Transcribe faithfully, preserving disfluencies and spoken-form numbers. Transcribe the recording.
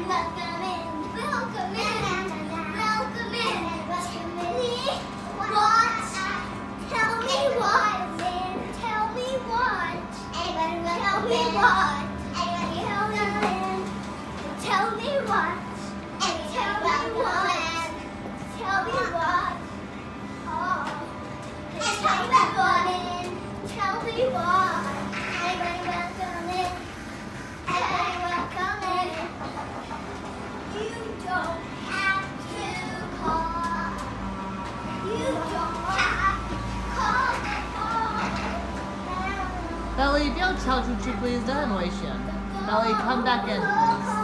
welcome in, welcome in, welcome in. What? Tell me what? Tell me what? Tell me what? Tell me what? Tell me what? Tell me what? Oh. Tell me what? Tell me what? Everybody welcome in. Everybody welcome in. You don't have to call. You don't have to call the phone. Belly, 不要跳出去 please， 这很危险。Belly, come back in please.